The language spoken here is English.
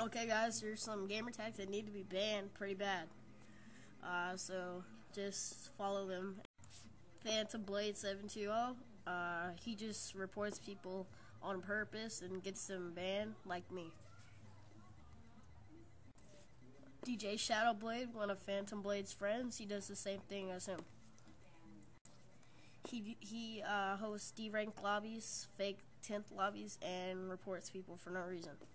Okay guys, there's some gamer tags that need to be banned pretty bad. So just follow them. Phantom Blade 720. He just reports people on purpose and gets them banned, like me. DJ Shadowblade, one of Phantom Blade's friends, he does the same thing as him. He hosts D-rank lobbies, fake 10th lobbies, and reports people for no reason.